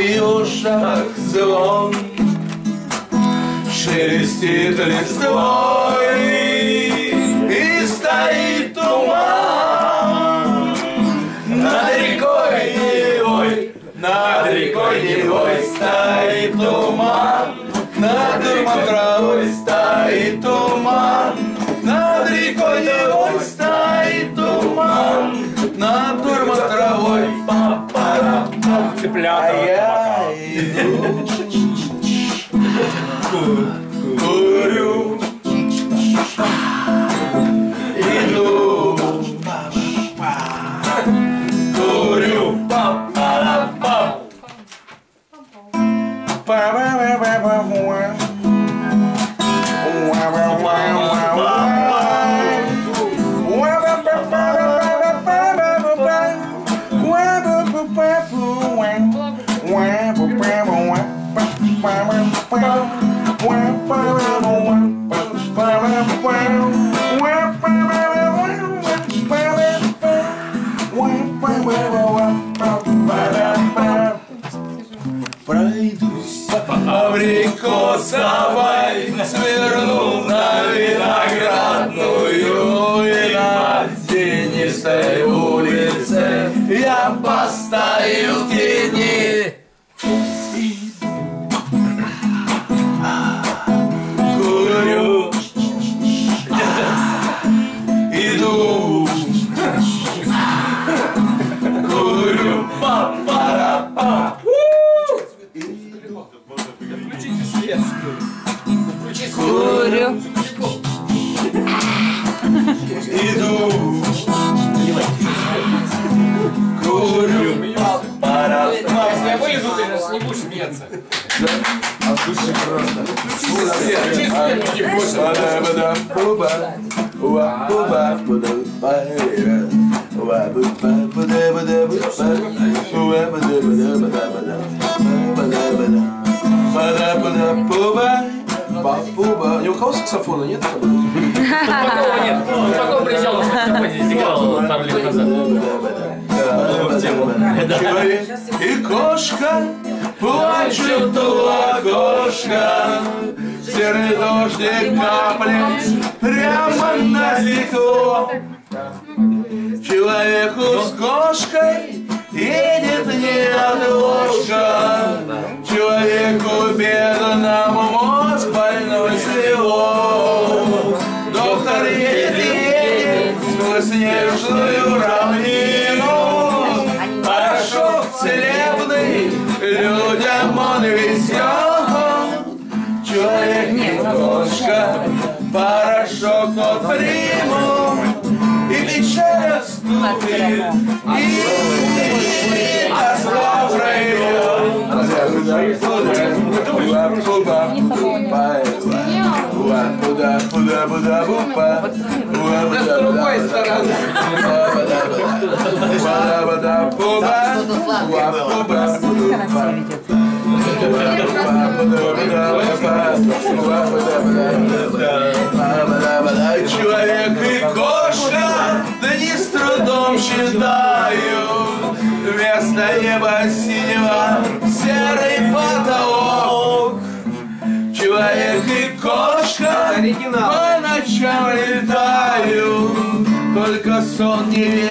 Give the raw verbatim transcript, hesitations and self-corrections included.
в ушах звон, шелестит листвой, и стоит туман. Над рекой Невой, над рекой Невой стоит туман. Над дымом травой стоит туман. Над рекой Невой стоит туман. Над дымом травой цыплята. А я иду, курю, иду, курю, па-па-па-па. Пройдусь абрикосовой, сверну на виноградную, и на тенистой улице я постою в тени. Курю, иду, курю, па-па-ра-па. Включите свет, что ли? Включи свет. Курю. Иду, курю, па-па-ра-па. Если я вылезу, ты же не будешь смеяться. От души просто. Включи свет, включи свет, не бойся. Ни у кого саксофона нет? Такого нет. Такого приезжал на саксофоне, здесь играл пару лет назад. Человек и кошка плачут у окошка. Серый дождик каплет прямо на стекло. Человеку с кошкой едет неотложка. Человеку бедному мозг больной село. Доктор едет, едет сквозь снежную равнину. Порошок целебный, людям он везет. Человек не кошка, порошок от приму. И печаль отступит, и тоска пройдет. Да с другой стороны. Человек и кошка, да не с трудом считаю, вместо неба синего серый потолок. Человек и кошка по ночам летают, только сон не